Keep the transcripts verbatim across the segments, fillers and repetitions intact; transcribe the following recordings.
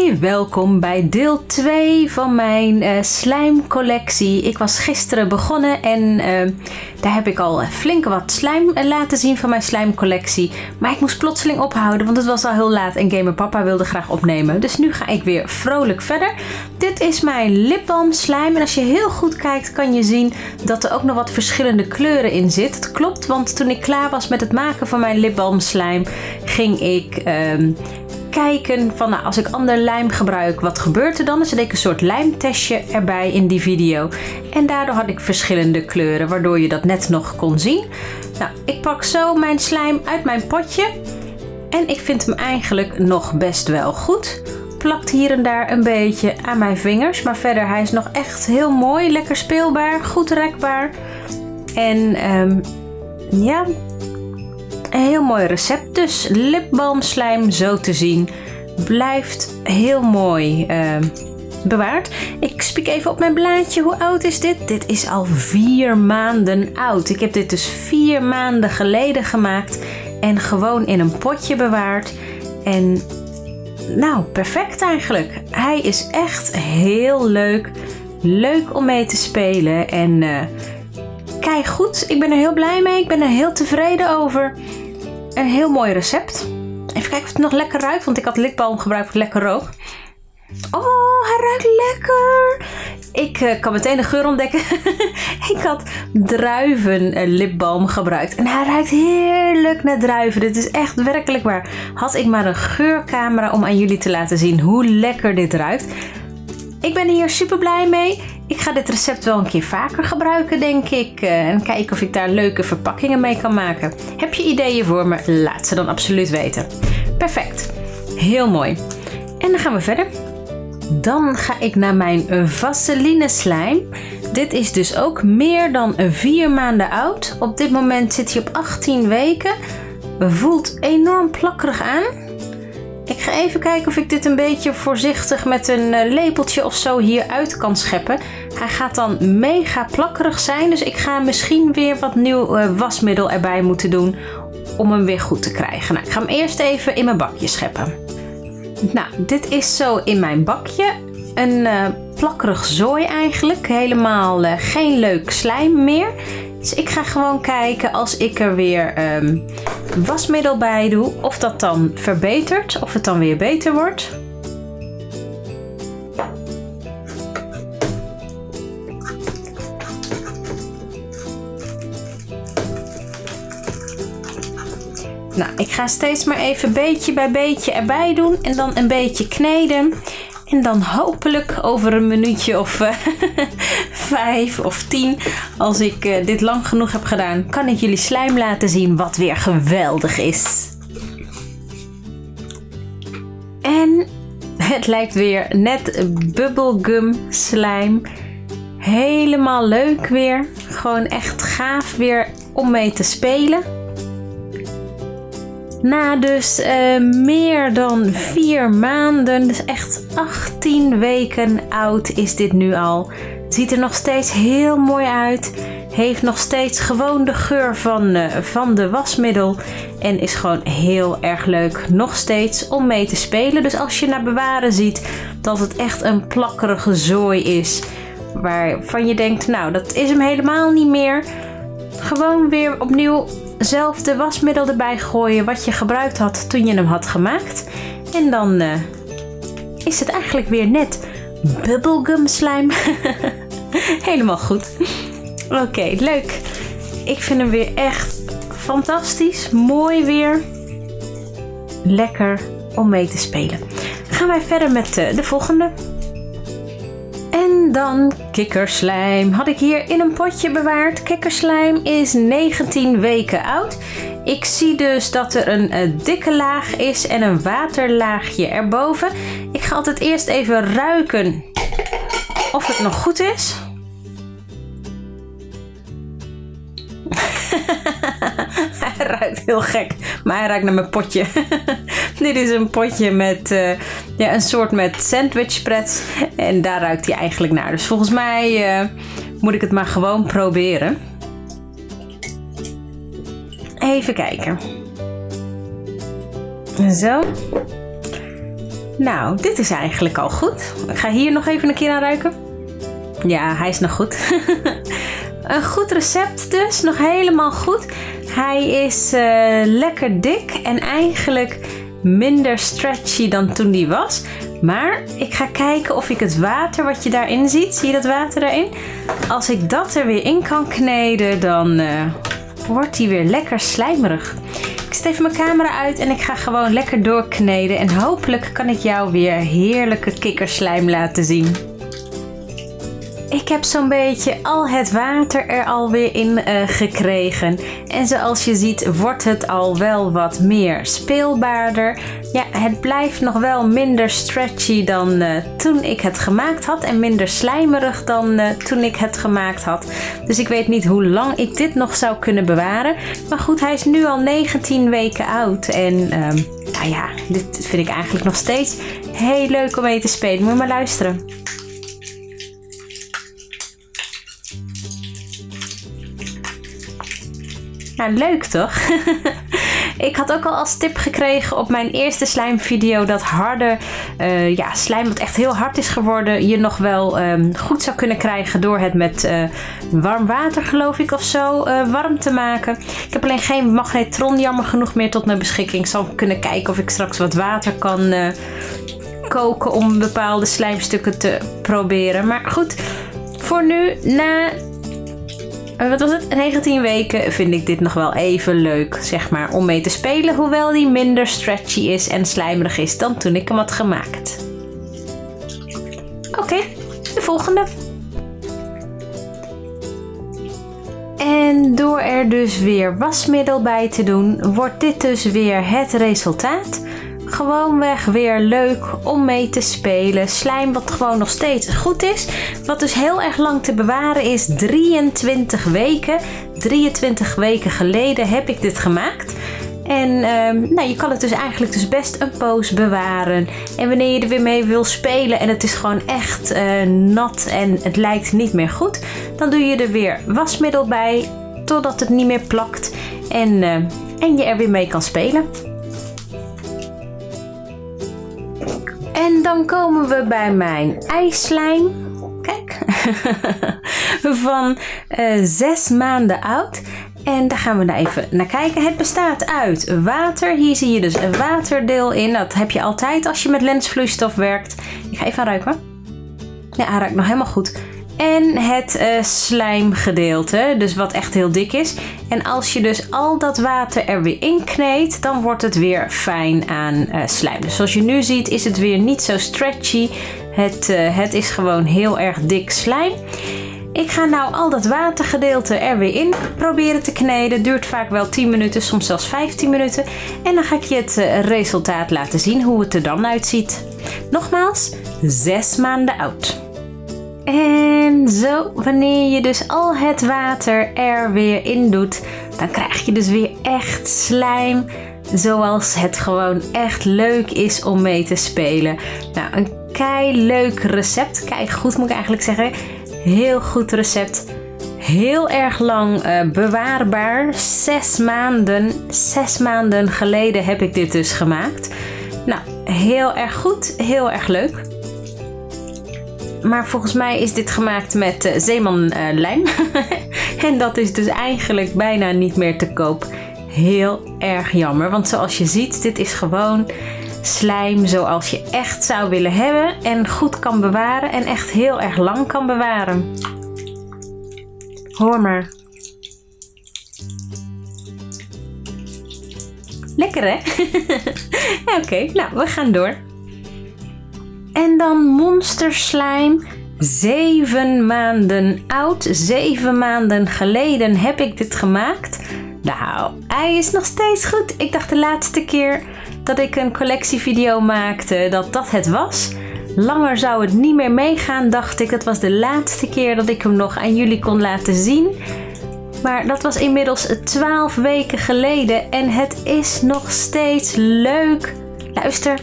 Hoi, welkom bij deel twee van mijn uh, slijmcollectie. Ik was gisteren begonnen en uh, daar heb ik al flink wat slijm uh, laten zien van mijn slijmcollectie. Maar ik moest plotseling ophouden, want het was al heel laat en Gamer Papa wilde graag opnemen. Dus nu ga ik weer vrolijk verder. Dit is mijn lipbalm slijm en als je heel goed kijkt kan je zien dat er ook nog wat verschillende kleuren in zit. Het klopt, want toen ik klaar was met het maken van mijn lipbalm slijm ging ik... Uh, kijken van nou, als ik ander lijm gebruik, wat gebeurt er dan? Dus ik deed een soort lijmtestje erbij in die video. En daardoor had ik verschillende kleuren, waardoor je dat net nog kon zien. Nou, ik pak zo mijn slijm uit mijn potje. En ik vind hem eigenlijk nog best wel goed. Plakt hier en daar een beetje aan mijn vingers. Maar verder, hij is nog echt heel mooi, lekker speelbaar, goed rekbaar. En um, ja... een heel mooi recept dus. Lipbalmslijm zo te zien. Blijft heel mooi uh, bewaard. Ik spiek even op mijn blaadje. Hoe oud is dit? Dit is al vier maanden oud. Ik heb dit dus vier maanden geleden gemaakt. En gewoon in een potje bewaard. En nou, perfect eigenlijk. Hij is echt heel leuk. Leuk om mee te spelen. En... Uh, Kijk goed, ik ben er heel blij mee. Ik ben er heel tevreden over. Een heel mooi recept. Even kijken of het nog lekker ruikt, want ik had lipbalm gebruikt wat lekker rook. Oh, hij ruikt lekker. Ik uh, kan meteen de geur ontdekken. Ik had druiven uh, lipbalm gebruikt. En hij ruikt heerlijk naar druiven. Dit is echt werkelijk waar. Had ik maar een geurcamera om aan jullie te laten zien hoe lekker dit ruikt. Ik ben hier super blij mee. Ik ga dit recept wel een keer vaker gebruiken, denk ik. En kijken of ik daar leuke verpakkingen mee kan maken. Heb je ideeën voor me? Laat ze dan absoluut weten. Perfect. Heel mooi. En dan gaan we verder. Dan ga ik naar mijn vaseline slijm. Dit is dus ook meer dan vier maanden oud. Op dit moment zit hij op achttien weken. Voelt enorm plakkerig aan. Ik ga even kijken of ik dit een beetje voorzichtig met een lepeltje of zo hieruit kan scheppen. Hij gaat dan mega plakkerig zijn, dus ik ga misschien weer wat nieuw uh, wasmiddel erbij moeten doen om hem weer goed te krijgen. Nou, ik ga hem eerst even in mijn bakje scheppen. Nou, dit is zo in mijn bakje. Een uh, plakkerig zooi eigenlijk. Helemaal uh, geen leuk slijm meer. Dus ik ga gewoon kijken als ik er weer um, wasmiddel bij doe. Of dat dan verbetert. Of het dan weer beter wordt. Nou, ik ga steeds maar even beetje bij beetje erbij doen. En dan een beetje kneden. En dan hopelijk over een minuutje of uh, vijf of tien, als ik uh, dit lang genoeg heb gedaan, kan ik jullie slijm laten zien wat weer geweldig is. En het lijkt weer net bubblegum slijm. Helemaal leuk weer. Gewoon echt gaaf weer om mee te spelen. Na dus uh, meer dan vier maanden, dus echt achttien weken oud is dit nu al. Ziet er nog steeds heel mooi uit. Heeft nog steeds gewoon de geur van, uh, van de wasmiddel. En is gewoon heel erg leuk nog steeds om mee te spelen. Dus als je naar bewaren ziet dat het echt een plakkerige zooi is. Waarvan je denkt, nou dat is hem helemaal niet meer. Gewoon weer opnieuw zelf wasmiddel erbij gooien wat je gebruikt had toen je hem had gemaakt. En dan uh, is het eigenlijk weer net bubblegum slijm. Helemaal goed. Oké, okay, leuk. Ik vind hem weer echt fantastisch. Mooi weer. Lekker om mee te spelen. Gaan wij verder met uh, de volgende. En dan kikkerslijm. Had ik hier in een potje bewaard. Kikkerslijm is negentien weken oud. Ik zie dus dat er een uh, dikke laag is en een waterlaagje erboven. Ik ga altijd eerst even ruiken of het nog goed is. Hij ruikt heel gek, maar hij ruikt naar mijn potje. Dit is een potje met uh, ja, een soort met sandwichpret. En daar ruikt hij eigenlijk naar. Dus volgens mij uh, moet ik het maar gewoon proberen. Even kijken. Zo. Nou, dit is eigenlijk al goed. Ik ga hier nog even een keer aan ruiken. Ja, hij is nog goed. Een goed recept dus, nog helemaal goed. Hij is uh, lekker dik en eigenlijk minder stretchy dan toen die was. Maar ik ga kijken of ik het water wat je daarin ziet, zie je dat water daarin? Als ik dat er weer in kan kneden, dan uh, wordt hij weer lekker slijmerig. Ik zet even mijn camera uit en ik ga gewoon lekker doorkneden. En hopelijk kan ik jou weer heerlijke kikkerslijm laten zien. Ik heb zo'n beetje al het water er alweer in uh, gekregen. En zoals je ziet wordt het al wel wat meer speelbaarder. Ja, het blijft nog wel minder stretchy dan uh, toen ik het gemaakt had. En minder slijmerig dan uh, toen ik het gemaakt had. Dus ik weet niet hoe lang ik dit nog zou kunnen bewaren. Maar goed, hij is nu al negentien weken oud. En uh, nou ja, dit vind ik eigenlijk nog steeds heel leuk om mee te spelen. Moet je maar luisteren. Nou, leuk toch? Ik had ook al als tip gekregen op mijn eerste slijmvideo dat harde uh, ja, slijm wat echt heel hard is geworden je nog wel um, goed zou kunnen krijgen door het met uh, warm water geloof ik of zo uh, warm te maken. Ik heb alleen geen magnetron jammer genoeg meer tot mijn beschikking. Ik zal kunnen kijken of ik straks wat water kan uh, koken om bepaalde slijmstukken te proberen. Maar goed, voor nu na... Wat was het? negentien weken vind ik dit nog wel even leuk, zeg maar, om mee te spelen. Hoewel die minder stretchy is en slijmerig is dan toen ik hem had gemaakt. Oké, okay, de volgende. En door er dus weer wasmiddel bij te doen, wordt dit dus weer het resultaat. Gewoonweg weer leuk om mee te spelen. Slijm wat gewoon nog steeds goed is. Wat dus heel erg lang te bewaren is. drieëntwintig weken. drieëntwintig weken geleden heb ik dit gemaakt. En um, nou, je kan het dus eigenlijk dus best een poos bewaren. En wanneer je er weer mee wil spelen en het is gewoon echt uh, nat en het lijkt niet meer goed. Dan doe je er weer wasmiddel bij. Totdat het niet meer plakt. En, uh, en je er weer mee kan spelen. En dan komen we bij mijn ijsslijm. Kijk. Van uh, zes maanden oud. En daar gaan we daar even naar kijken. Het bestaat uit water. Hier zie je dus een waterdeel in. Dat heb je altijd als je met lensvloeistof werkt. Ik ga even ruiken. Ja, hij ruikt nog helemaal goed. En het uh, slijmgedeelte, dus wat echt heel dik is. En als je dus al dat water er weer in kneedt, dan wordt het weer fijn aan uh, slijm. Dus zoals je nu ziet is het weer niet zo stretchy. Het, uh, het is gewoon heel erg dik slijm. Ik ga nou al dat watergedeelte er weer in proberen te kneden. Duurt vaak wel tien minuten, soms zelfs vijftien minuten. En dan ga ik je het uh, resultaat laten zien, hoe het er dan uitziet. Nogmaals, zes maanden oud. En zo, wanneer je dus al het water er weer in doet, dan krijg je dus weer echt slijm. Zoals het gewoon echt leuk is om mee te spelen. Nou, een kei leuk recept. Kijk, goed moet ik eigenlijk zeggen. Heel goed recept. Heel erg lang uh, bewaarbaar. Zes maanden, zes maanden geleden heb ik dit dus gemaakt. Nou, heel erg goed. Heel erg leuk. Maar volgens mij is dit gemaakt met uh, zeemanlijm. Uh, en dat is dus eigenlijk bijna niet meer te koop. Heel erg jammer. Want zoals je ziet, dit is gewoon slijm zoals je echt zou willen hebben. En goed kan bewaren. En echt heel erg lang kan bewaren. Hoor maar. Lekker hè? Oké, okay, nou we gaan door. En dan monsterslime. Zeven maanden oud. Zeven maanden geleden heb ik dit gemaakt. Nou, hij is nog steeds goed. Ik dacht de laatste keer dat ik een collectievideo maakte dat dat het was. Langer zou het niet meer meegaan, dacht ik. Dat was de laatste keer dat ik hem nog aan jullie kon laten zien. Maar dat was inmiddels twaalf weken geleden. En het is nog steeds leuk. Luister.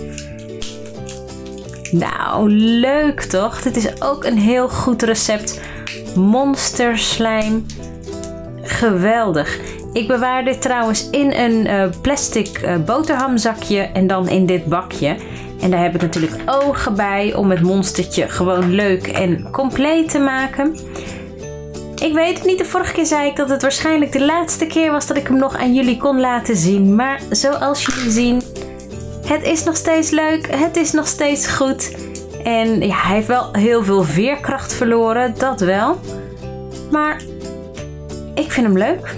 Nou, leuk toch? Dit is ook een heel goed recept. Monsterslijm. Geweldig. Ik bewaar dit trouwens in een uh, plastic uh, boterhamzakje en dan in dit bakje. En daar heb ik natuurlijk ogen bij om het monstertje gewoon leuk en compleet te maken. Ik weet het niet, de vorige keer zei ik dat het waarschijnlijk de laatste keer was dat ik hem nog aan jullie kon laten zien. Maar zoals jullie zien, het is nog steeds leuk, het is nog steeds goed. En ja, hij heeft wel heel veel veerkracht verloren, dat wel. Maar ik vind hem leuk.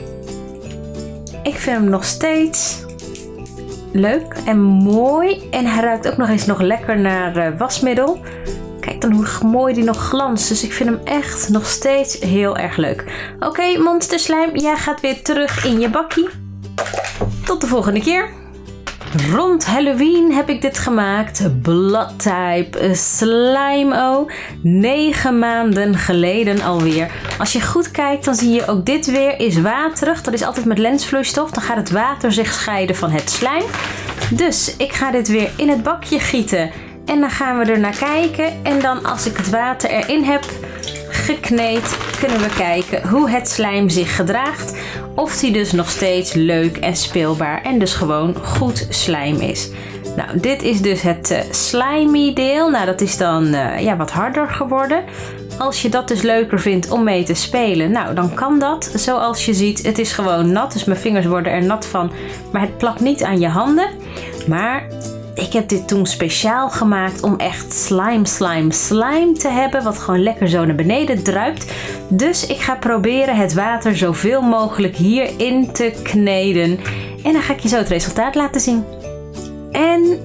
Ik vind hem nog steeds leuk en mooi. En hij ruikt ook nog eens nog lekker naar uh, wasmiddel. Kijk dan hoe mooi die nog glanst. Dus ik vind hem echt nog steeds heel erg leuk. Oké, okay, Monster Slime, jij gaat weer terug in je bakkie. Tot de volgende keer. Rond Halloween heb ik dit gemaakt. Blood Type Slime-O. Negen maanden geleden alweer. Als je goed kijkt, dan zie je ook dit weer is waterig. Dat is altijd met lensvloeistof. Dan gaat het water zich scheiden van het slijm. Dus ik ga dit weer in het bakje gieten. En dan gaan we er naar kijken. En dan als ik het water erin heb gekneed, kunnen we kijken hoe het slijm zich gedraagt. Of die dus nog steeds leuk en speelbaar en dus gewoon goed slijm is. Nou, dit is dus het uh, slimy deel. Nou, dat is dan uh, ja, wat harder geworden. Als je dat dus leuker vindt om mee te spelen, nou, dan kan dat. Zoals je ziet, het is gewoon nat. Dus mijn vingers worden er nat van. Maar het plakt niet aan je handen. Maar ik heb dit toen speciaal gemaakt om echt slime, slime, slime te hebben. Wat gewoon lekker zo naar beneden druipt. Dus ik ga proberen het water zoveel mogelijk hierin te kneden. En dan ga ik je zo het resultaat laten zien. En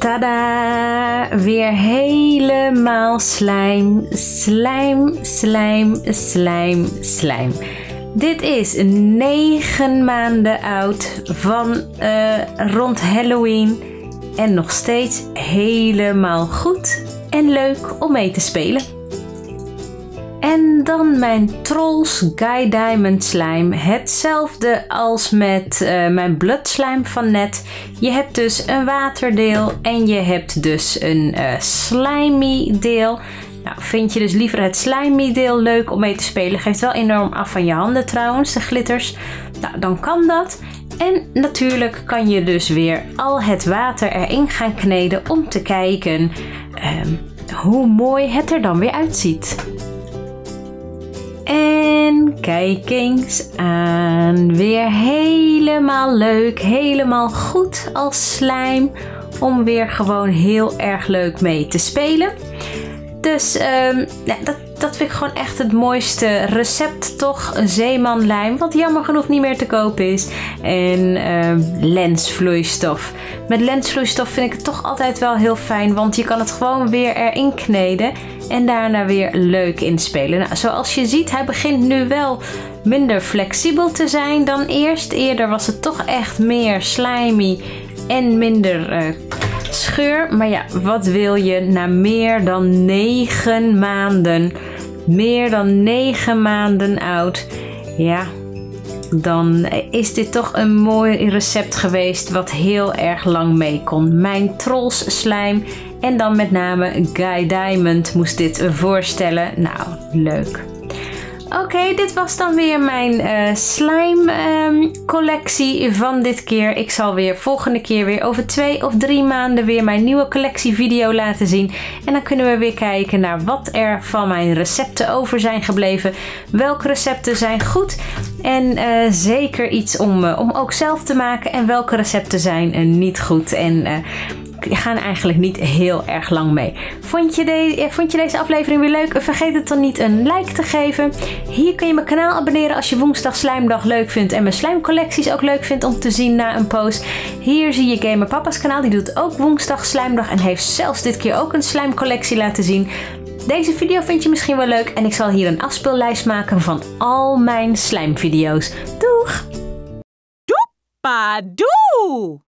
tada! Weer helemaal slijm, slijm, slijm, slijm, slijm. Dit is negen maanden oud van uh, rond Halloween. En nog steeds helemaal goed en leuk om mee te spelen. En dan mijn Trolls Guy Diamond Slime. Hetzelfde als met uh, mijn Blood Slime van net. Je hebt dus een waterdeel en je hebt dus een uh, slimy deel. Nou, vind je dus liever het slimy deel leuk om mee te spelen? Geeft wel enorm af van je handen trouwens, de glitters. Nou, dan kan dat. En natuurlijk kan je dus weer al het water erin gaan kneden om te kijken um, hoe mooi het er dan weer uitziet. En kijk eens aan. Weer helemaal leuk, helemaal goed als slijm. Om weer gewoon heel erg leuk mee te spelen. Dus um, ja, dat, dat vind ik gewoon echt het mooiste recept toch. Zeemanlijm, wat jammer genoeg niet meer te koop is. En uh, lensvloeistof. Met lensvloeistof vind ik het toch altijd wel heel fijn. Want je kan het gewoon weer erin kneden. En daarna weer leuk inspelen. Nou, zoals je ziet, hij begint nu wel minder flexibel te zijn dan eerst. Eerder was het toch echt meer slimy en minder uh, scheur. Maar ja, wat wil je na meer dan negen maanden? Meer dan negen maanden oud. Ja, dan is dit toch een mooi recept geweest wat heel erg lang mee kon. Mijn Trolls Slime en dan met name Guy Diamond moest dit voorstellen. Nou, leuk. Oké, okay, dit was dan weer mijn uh, slime um, collectie van dit keer. Ik zal weer volgende keer weer over twee of drie maanden weer mijn nieuwe collectie video laten zien. En dan kunnen we weer kijken naar wat er van mijn recepten over zijn gebleven. Welke recepten zijn goed en uh, zeker iets om, uh, om ook zelf te maken. En welke recepten zijn uh, niet goed en uh, gaan eigenlijk niet heel erg lang mee. Vond je, de, vond je deze aflevering weer leuk? Vergeet het dan niet een like te geven. Hier kun je mijn kanaal abonneren als je woensdag Slijmdag leuk vindt en mijn slijmcollecties ook leuk vindt om te zien na een post. Hier zie je Gamer Papa's kanaal. Die doet ook woensdag Slijmdag en heeft zelfs dit keer ook een slijmcollectie laten zien. Deze video vind je misschien wel leuk en ik zal hier een afspeellijst maken van al mijn slijmvideo's. Doeg! Doepa doe!